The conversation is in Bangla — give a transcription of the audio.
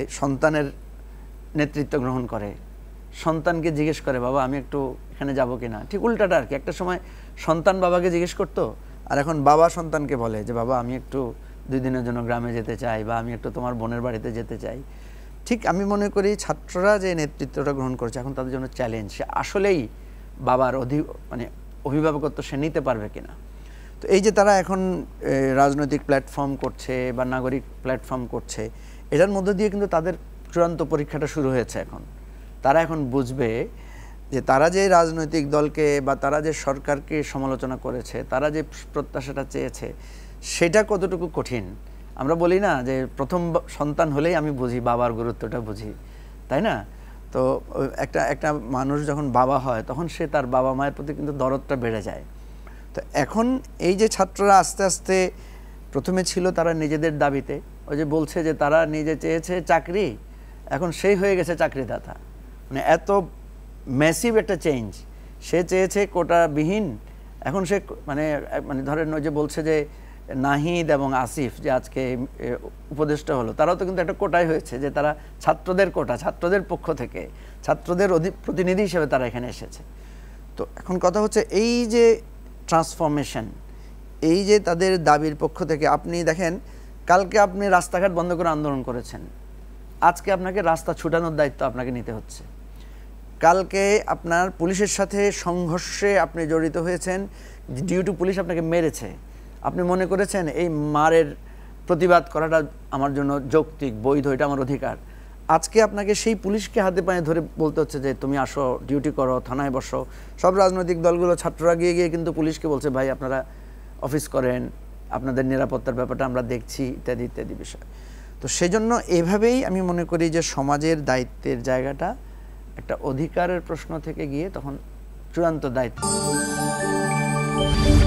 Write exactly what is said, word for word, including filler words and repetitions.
সন্তানের নেতৃত্ব গ্রহণ করে, সন্তানকে জিজ্ঞেস করে বাবা আমি একটু এখানে যাব কিনা, ঠিক উল্টাটা আর কি। একটা সময় সন্তান বাবাকে জিজ্ঞেস করতো, আর এখন বাবা সন্তানকে বলে যে বাবা আমি একটু দুই দিনের জন্য গ্রামে যেতে চাই, বা আমি একটু তোমার বোনের বাড়িতে যেতে চাই। ঠিক আমি মনে করি ছাত্ররা যে নেতৃত্বটা গ্রহণ করছে এখন তাদের জন্য চ্যালেঞ্জ, সে আসলেই বাবার অধি মানে অভিভাবকত্ব সে নিতে পারবে কিনা। তো এই যে তারা এখন রাজনৈতিক প্ল্যাটফর্ম করছে বা নাগরিক প্ল্যাটফর্ম করছে, এটার মধ্য দিয়ে কিন্তু তাদের চূড়ান্ত পরীক্ষাটা শুরু হয়েছে। এখন তারা এখন বুঝবে যে তারা যে রাজনৈতিক দলকে বা তারা যে সরকারকে সমালোচনা করেছে, তারা যে প্রত্যাশাটা চেয়েছে সেটা কতটুকু কঠিন। আমরা বলি না যে প্রথম সন্তান হলেই আমি বুঝি বাবার গুরুত্বটা বুঝি, তাই না? তো একটা একটা মানুষ যখন বাবা হয় তখন সে তার বাবা মায়ের প্রতি কিন্তু দরদটা বেড়ে যায়। তো এখন এই যে ছাত্ররা আস্তে আস্তে প্রথমে ছিল তারা নিজেদের দাবিতে, ওই যে বলছে যে তারা নিজে চেয়েছে চাকরি, এখন সেই হয়ে গেছে চাকরিদাতা। মানে এত ম্যাসিভ একটা চেঞ্জ। সে চেয়েছে কোটাবিহীন, এখন সে মানে মানে ধরেন ওই যে বলছে যে নাহিদ এবং আসিফ যে আজকে উপদেষ্টা হলো, তারাও তো কিন্তু একটা কোটাই হয়েছে, যে তারা ছাত্রদের কোটা, ছাত্রদের পক্ষ থেকে ছাত্রদের প্রতিনিধি হিসেবে তারা এখানে এসেছে। তো এখন কথা হচ্ছে এই যে ট্রান্সফরমেশন, এই যে তাদের দাবির পক্ষ থেকে, আপনি দেখেন কালকে আপনি রাস্তাঘাট বন্ধ করে আন্দোলন করেছেন, আজকে আপনাকে রাস্তা ছুটানোর দায়িত্ব আপনাকে নিতে হচ্ছে। কালকে আপনার পুলিশের সাথে সংঘর্ষে আপনি জড়িত হয়েছেন, ডিউ টু পুলিশ আপনাকে মেরেছে, আপনি মনে করেছেন এই মারের প্রতিবাদ করাটা আমার জন্য যৌক্তিক, বৈধ, এটা আমার অধিকার। আজকে আপনাকে সেই পুলিশকে হাতে পায়ে ধরে বলতে হচ্ছে যে তুমি আসো, ডিউটি করো, থানায় বসো। সব রাজনৈতিক দলগুলো ছাত্ররা গিয়ে গিয়ে কিন্তু পুলিশকে বলছে ভাই আপনারা অফিস করেন, আপনাদের নিরাপত্তার ব্যাপারটা আমরা দেখছি, ইত্যাদি ইত্যাদি বিষয়। তো সেজন্য এভাবেই আমি মনে করি যে সমাজের দায়িত্বের জায়গাটা একটা অধিকারের প্রশ্ন থেকে গিয়ে তখন চূড়ান্ত দায়িত্ব।